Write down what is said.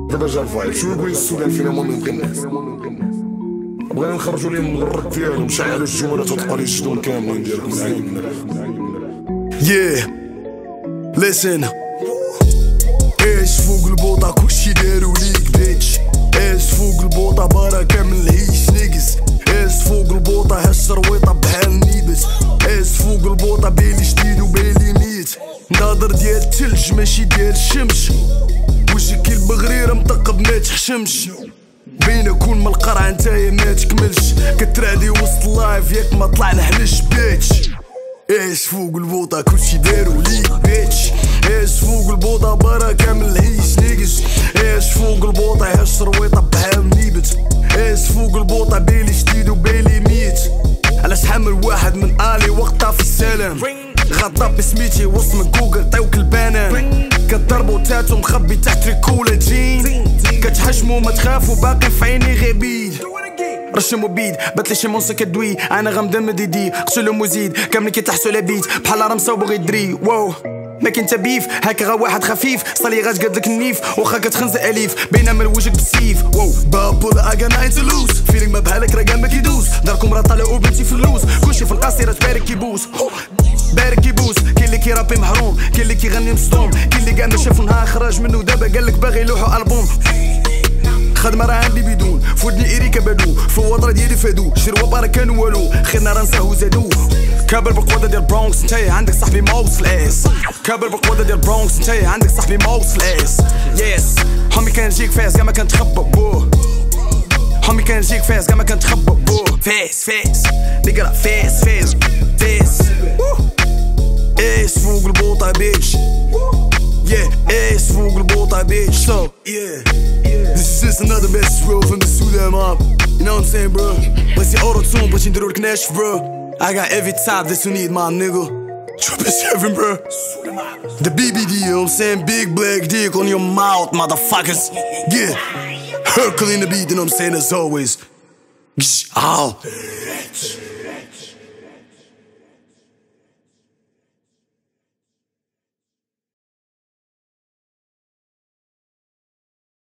دابا جا الفايب شنو يقول السودان فينا ما نبغي الناس بغينا نخرجوا لهم من الرك ديالهم شعلوا الجملات وتبقى لي الجدون كاملين ديالكم زعيم. Yeah listen ايش فوق البوطة كلشي دارو ليك بيتش ايش فوق البوطة بركة من الهيش نيجز ايش فوق البوطة هالشرويطة بحال نيبس ايش فوق البوطة بيلي جديد وبيلي ميت ناظر ديال التلج ماشي ديال الشمس وشك البغريرة مطقب ما تحشمش بينا كون من القرعة نتايا ما تكملش كترالي وسط اللايف ياك ما طلع نحلش بيتش ايش فوق البوطة كلشي دارو ليك بيتش ايش فوق البوطة بركة من الهيش نيجز ايش فوق البوطة هالشرويطة بحال نيبت ايش فوق البوطة بيلي جديد وبيلي ميت علاش حامل واحد من آلي وقتها في السلام غضب بسميتي وسط من جوجل طيوك البنان كتضربو تاتو مخبي تحت ريكولا جين كتحشمو ما تخافو باقي في عيني غبيد رشمو بيد باتلي شي مونسي كدوي انا غمدم ديدي قتلو مزيد كاملين كيتحسو لابيت بحال رمسا وبغي دري واو ما كنت بيف هاكا غا واحد خفيف صالي غاش قدلك النيف واخا كتخنزق اليف بينما وجهك بالسيف واو بابول اجا ناين تو لوز فيلينغ ما بحالك راه ما كيدوز داركم راه طالع وبنتي في اللوز كلشي في القصيره تبارك كيبوس بارك كيبوس كاين اللي كيرابي محروم كاين اللي كيغني مصدوم كاين اللي كاع ما شاف نهار خرج منه دابا قالك باغي يلوحو البوم خدمة راه عندي بدون فودني إريكا بدو في الوطرة ديالي فادو شروة بارا كانوا والو خيرنا راه نساهو زادو كابر بالقوادة ديال برونكس نتايا عندك صاحبي موصل اس كابر بالقوادة ديال برونكس نتايا عندك صاحبي موصل اس يس حمي كان يجيك فاس كاع ما كان تخبى بو حمي كان يجيك فاس كاع ما كان تخبى بو فاس نيجا فاس ايش فوق البوطة بيتش Yeah, ايش فوق البوطة bitch. So, yeah, this is just another message bro from the Sudan mob. You know what I'm saying bro? بس auto-tune باش نديرو لك ناشف bro. I got every type that you need my nigga. Trip is heaven bro. The BBD, you know what I'm saying? Big black dick on your mouth motherfuckers. Yeah, Hercules in the beat, you know what I'm saying, as always. Ow.